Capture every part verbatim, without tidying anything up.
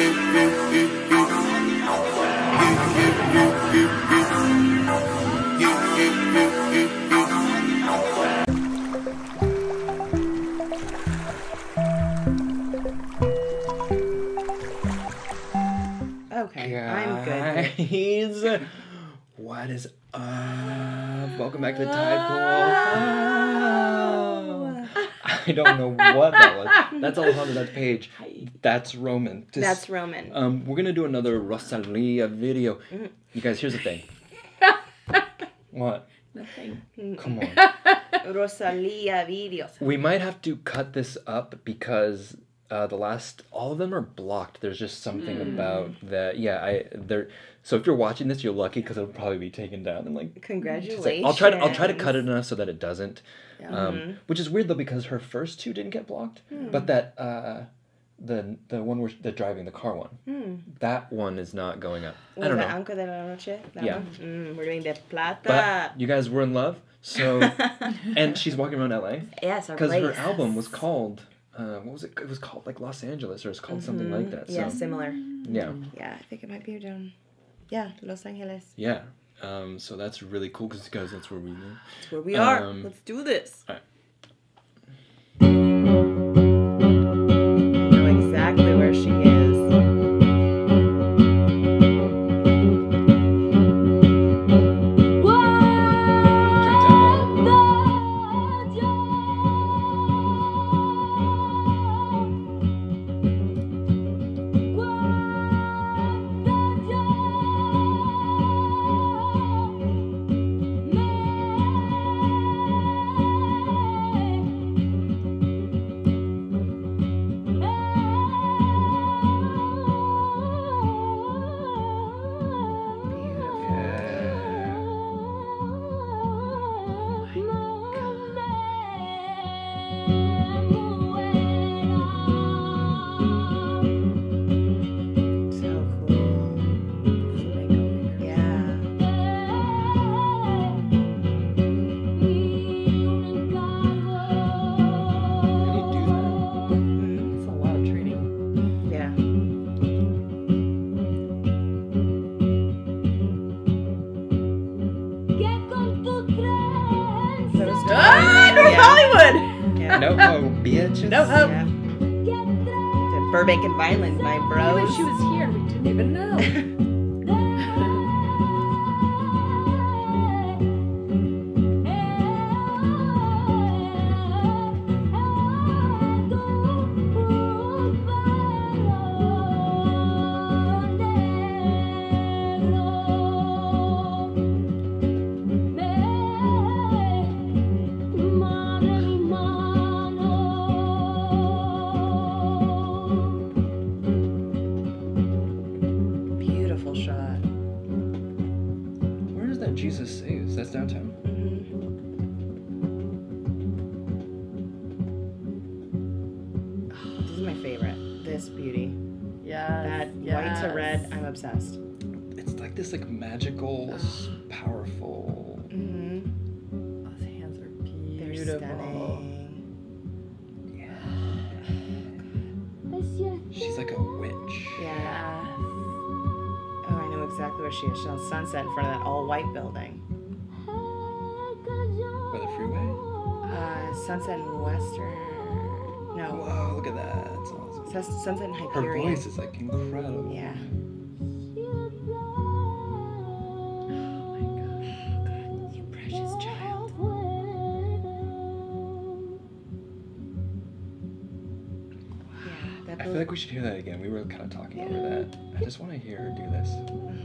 Okay, I'm good. Guys, what is up? Welcome back to the Tide Pool. Oh. I don't know what that was. That's Alejandro, that's Paige. That's Roman. Just, That's Roman. Um, we're gonna do another Rosalia video. Mm. You guys, here's the thing. What? Nothing. Come on. Rosalia video. We might have to cut this up because uh, the last, all of them are blocked. There's just something Mm. about that. Yeah, I they're. So if you're watching this, you're lucky because it'll probably be taken down and like. Congratulations. Like, I'll try to I'll try to cut it enough so that it doesn't. Yeah. Um, Mm-hmm. Which is weird though because her first two didn't get blocked, Mm. but that uh, the the one where the driving the car one, Mm. that one is not going up. Was I don't that know. Anco de la Noche? That Yeah. one? Mm, we're doing the plata. But you guys were in love, so and she's walking around L A yes, our because her place. album was called. Uh, what was it? It was called like Los Angeles, or it's called something like that. So Yeah, similar. yeah, Yeah, I think it might be down. Yeah, Los Angeles. yeah. Um, so that's really cool because guys, that's where we live. That's where we are. Um, Let's do this. all right. I know exactly where she is. Check that out. So cool. Yeah. How do you do that? Mm, It's a lot of training. yeah. So it's Ah, North yeah. Hollywood! Yeah. No, oh, bitches. No hope. Yeah. To Burbank and Vineland, my I bros. wish she was here and we didn't even know. Beautiful shot. Where is that Jesus Saves? That's downtown. This is my favorite. This beauty. Yeah. That white to red, I'm obsessed. It's like this like magical, s- powerful. Mm-hmm. Those hands are They're beautiful. stunning. She's like a witch. Yeah. Oh, I know exactly where she is. She's on Sunset in front of that all-white building. By the freeway. Uh, Sunset and Western. No. Whoa, look at that. That's awesome. Sus- Sunset and Her Hyperion. voice is like incredible. Yeah. You precious child. Yeah, that I feel like we should hear that again. We were kind of talking over that. I just want to hear her do this.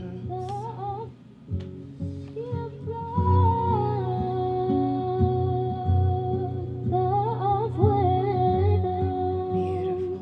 beautiful.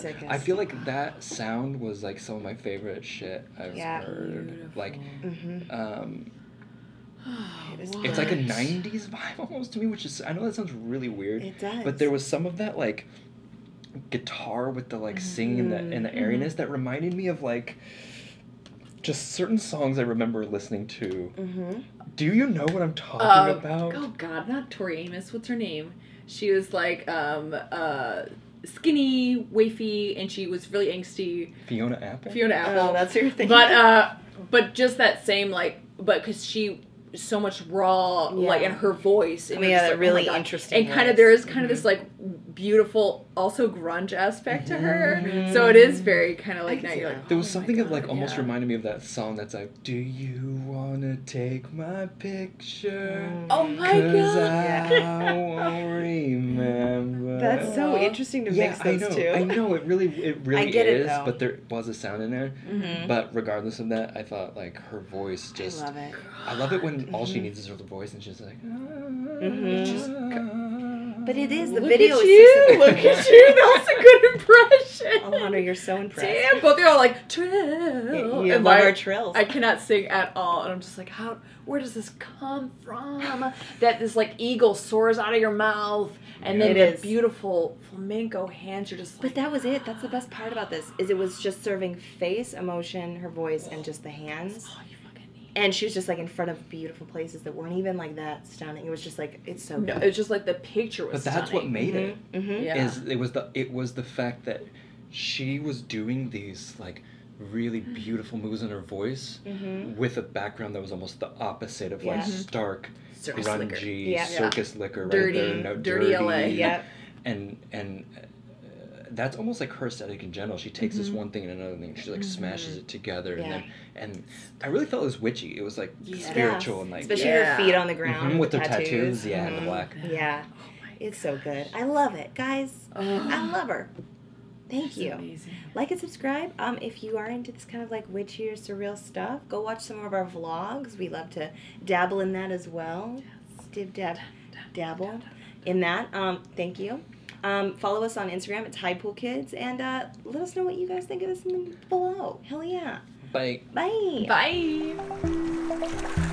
Sickest. I feel like that sound was like some of my favorite shit I've Yeah. heard. Beautiful. Like, Mm-hmm. um, It was it's like a What? nineties vibe almost to me, which is, I know that sounds really weird. It does. But there was some of that like guitar with the like singing and the, and the Mhm. airiness that reminded me of like just certain songs I remember listening to. Mm-hmm. Do you know what I'm talking Um, about? Oh God, not Tori Amos. What's her name? She was like um uh skinny, wafy, and she was really angsty. Fiona Apple? Fiona Apple. Oh, that's your thing. But uh, but just that same like, but because she so much raw like Yeah. in her voice. And I mean, you're yeah, just that like, oh my really God. interesting And kind of voice. there is kind of Mhm. this like beautiful, also grunge aspect to her. Mhm. So it is very kind of I like can now see you're that. like There was oh my something that God, like almost yeah. reminded me of that song that's like, do you wanna take my picture? Oh my Cause God. I won't remember. That's so Aw. interesting to yeah, mix I those know. two. I know it really, it really get it, is. though. But there was a sound in there. Mhm. But regardless of that, I thought like her voice I just. love it. I love it when all she Mhm. needs is her voice and she's like. Mhm. Just, But it is, the Look video at is you! so Look at you! That was a good impression. Oh, Hunter, you're so impressed. Damn, both of you are like trill. You, you And love my- our trills. I cannot sing at all, and I'm just like, how? Where does this come from? That this like eagle soars out of your mouth, and then It the is. beautiful flamenco hands. You're just like, But that was it. That's the best part about this. Is it was just serving face, emotion, her voice, and just the hands. oh, you fucking need. And she was just like in front of beautiful places that weren't even like that stunning. It was just like it's so No, good. it was just like the picture was. But that's what stunning. made it. Mm-hmm. Yeah. Is it was the it was the fact that she was doing these like really beautiful moves in her voice Mm-hmm. with a background that was almost the opposite of like Yeah. stark Circus grungy liquor. Yeah. circus liquor right Dirty- there. No, dirty L A. Yep. And and uh, that's almost like her aesthetic in general. She takes this Mhm. one thing and another thing. She like smashes it together, and Yeah. then and I really felt it was witchy. It was like Yeah. spiritual and like Especially Yeah. her feet on the ground Mhm, with the their tattoos, yeah, and the Mhm. black. Yeah, it's so good. I love it, guys. I Oh, love her. Thank it's you. amazing. Like and subscribe. Um, if you are into this kind of like witchy or surreal stuff, go watch some of our vlogs. We love to dabble in that as well. Dib dab, dabble in that. Um, thank you. Um, follow us on Instagram. It's High Pool Kids, and uh, let us know what you guys think of this below. Hell yeah. Bye. Bye. Bye.